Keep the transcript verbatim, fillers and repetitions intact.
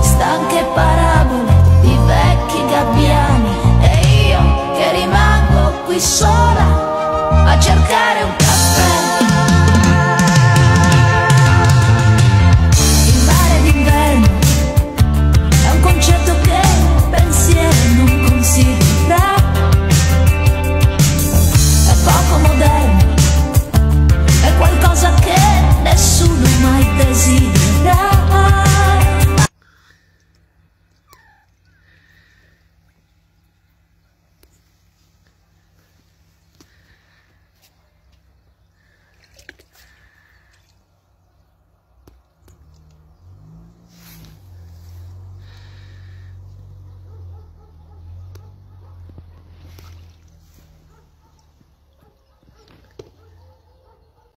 stanche parabole di vecchi gabbiani, e io che rimango qui sola a cercare